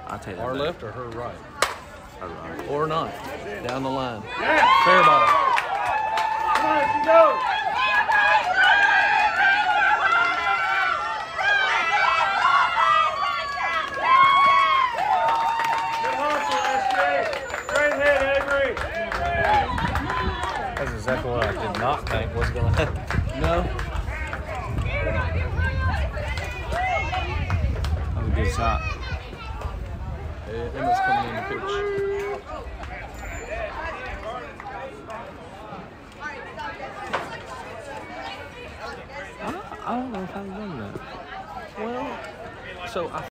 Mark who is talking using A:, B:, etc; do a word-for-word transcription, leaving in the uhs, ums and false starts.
A: I'll take that
B: Our
A: back.
B: left or her right?
A: Her right.
B: Or not. Down the line. Fair ball.
C: Come on, let's go. Good hustle, S J. Great hit, Avery.
B: That's exactly what I did not think was going to happen.
A: No. That was a good shot.
B: Yeah, Emma's coming in the pitch.
A: I don't, I don't know if I've done that.
B: Well, so I